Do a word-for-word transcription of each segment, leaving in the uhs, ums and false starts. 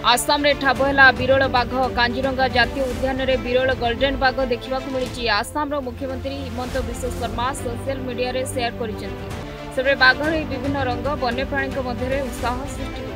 आसाम रे ठाब है विरल बाघ कांजीरंगा जातीय उद्यान रे विरल गोल्डन बाघ देखा मिली। आसाम रो मुख्यमंत्री हिमंत बिश्व शर्मा सोशल मीडिया रे शेयर कर बाघ विभिन्न रंग वन्यप्राणी मध्य उत्साह सृष्टि।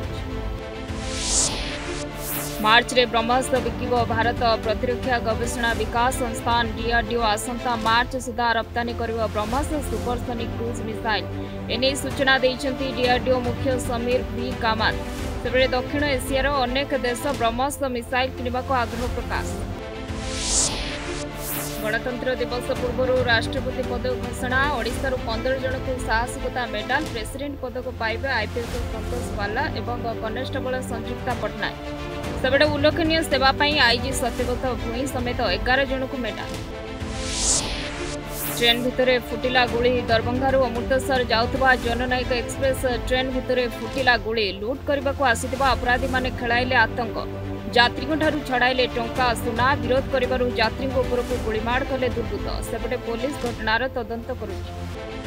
मार्च रे ब्रह्मास्त्र बिकिब भारत प्रतिरक्षा गवेषणा विकास संस्थान डीआरडीओ आसंता मार्च सुधा रप्तानी करिब ब्रह्मास्त्र सुपरसोनिक क्रूज मिसाइल एने सूचना देइछंती डीआरडीओ मुख्य समीर भी कामत। सेबरे दक्षिण एशियार अनेक देश ब्रह्मास्त्र मिसाइल किनिबाको आग्रह प्रकाश। गणतंत्र दिवस पूर्व राष्ट्रपति पद घोषणा। ओडिशार पंद्रह जन को साहसिकता मेडाल प्रेसिडेंट पद को पाइबे आईपीएस संतोष बाला एवं कनेस्टेबल संयुक्ता पट्टनायक। सेबड़े उल्लेखनीय सेवा आईजी सत्यव्रत भूई समेत एगार जन को मेडाल। ट्रेन भितर फुटिला गुली। दरभंगारू अमृतसर जाउथबा जननायक एक्सप्रेस ट्रेन भितर फुटिला गुली। लुट करने को आसिथिबा अपराधी माने खेलाइले आतंक। यात्रियों ठारू छड़ाइले टंका सुना। विरोध करिबारु यात्रियों उपरकू गुलीमाड़ कले दुर्बृत्त। सेपटे पुलिस घटनार तदंत करुछि।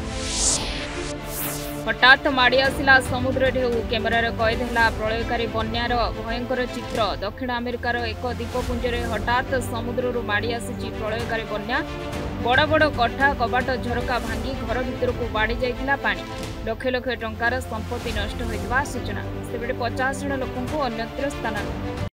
हठात माड़ी आसिला समुद्र ढेउ। कैमेरार कैद है प्रलयकारी बन्यार भयंकर चित्र। दक्षिण अमेरिकार एक द्वीपपुंजरे हठात समुद्र माड़ी आसी प्रलयकारी बन्या। बड़ बड़ कठा कबाट झरका भांगी घर भितर को बाड़ी जाइथिला पानी। लक्ष लक्ष टंकार संपत्ति नष्ट होइतबा सूचना। सेबडे पचास जन लोकंकु अन्यत्र स्थानांतरित।